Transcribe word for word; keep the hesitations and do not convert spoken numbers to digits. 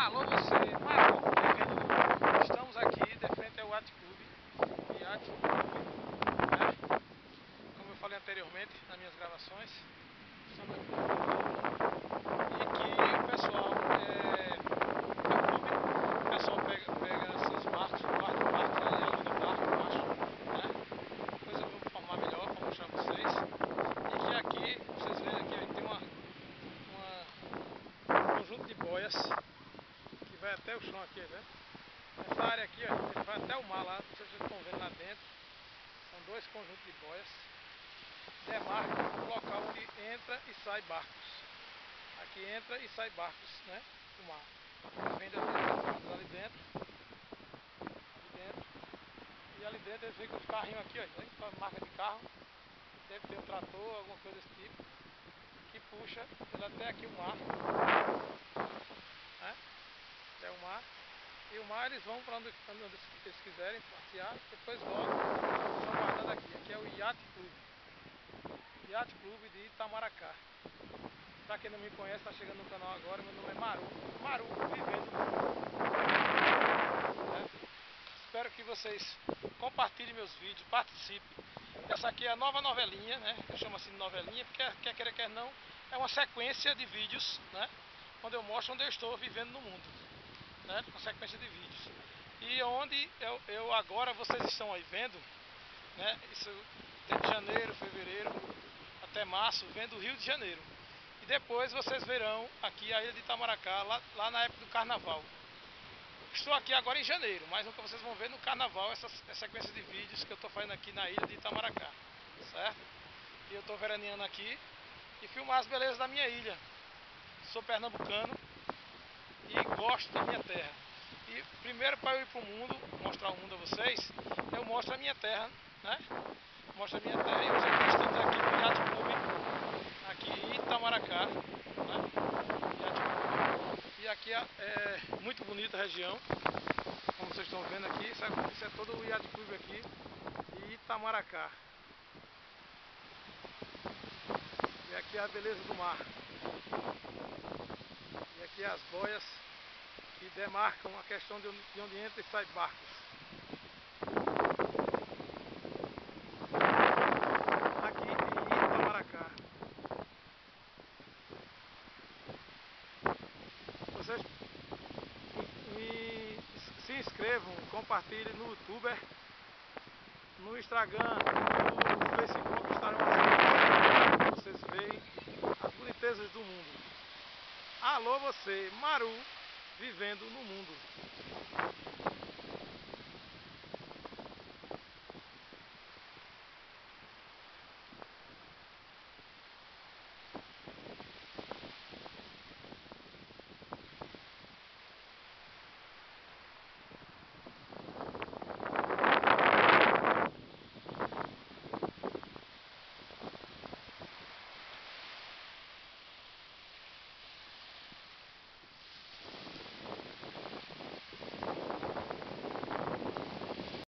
Alô você, Maru, bem-vindo. Estamos aqui de frente ao Yacht Club, Yacht Club, né? Como eu falei anteriormente nas minhas gravações, estamos aqui no clube e que o pessoal é, é um clube, o pessoal pega, pega seus barcos, guarda o barco ali, aluga barco, eu acho, né? Depois eu vou formar melhor para mostrar a vocês. E que aqui, vocês veem aqui, ó, tem uma, uma, um conjunto de boias que vai até o chão aqui, né? Essa área aqui, ó, ele vai até o mar lá, vocês estão vendo lá dentro. São dois conjuntos de boias. Demarca o local onde entra e sai barcos. Aqui entra e sai barcos, né? Do mar. Eles vêm desenhados ali dentro. Ali dentro. E ali dentro eles veem com os carrinhos aqui, ó, né? A marca de carro. Deve ter um trator, alguma coisa desse tipo. Que puxa ele até aqui o mar. Né? Até o mar. E o mar eles vão para onde, onde eles quiserem passear, depois voltam, são guardados aqui. Aqui é o Yacht Club, Yacht Club de Itamaracá. Para quem não me conhece, está chegando no canal agora, meu nome é Maru, Maru vivendo no mundo. Né? Espero que vocês compartilhem meus vídeos, participem. Essa aqui é a nova novelinha, né? Eu chamo assim de novelinha, porque quer queira, quer não, é uma sequência de vídeos, né? Onde eu mostro onde eu estou vivendo no mundo. Né, uma sequência de vídeos. E onde eu, eu agora vocês estão aí vendo, né, isso desde janeiro, fevereiro até março, vendo o Rio de Janeiro. E depois vocês verão aqui a ilha de Itamaracá, lá, lá na época do carnaval. Estou aqui agora em janeiro, mas nunca vocês vão ver no carnaval essa, essa sequência de vídeos que eu estou fazendo aqui na ilha de Itamaracá, certo? E eu estou veraneando aqui e filmar as belezas da minha ilha. Sou pernambucano e gosto da minha terra. E primeiro, para eu ir para o mundo, mostrar o mundo a vocês, eu mostro a minha terra, né? Mostro a minha terra. E hoje aqui estamos aqui no Yacht Club, aqui em Itamaracá, né? Yacht Club. E aqui é, é muito bonita a região, como vocês estão vendo aqui. Isso é, isso é todo o Yacht Club aqui de Itamaracá. E aqui é a beleza do mar. E aqui as boias que demarcam a questão de onde, de onde entra e sai barcos. Aqui em Itamaracá. Vocês me, se inscrevam, compartilhem no YouTube, no Instagram, no Facebook, estarão assim. Vocês veem as bonitezas do mundo. Alô você, Maru, vivendo no mundo.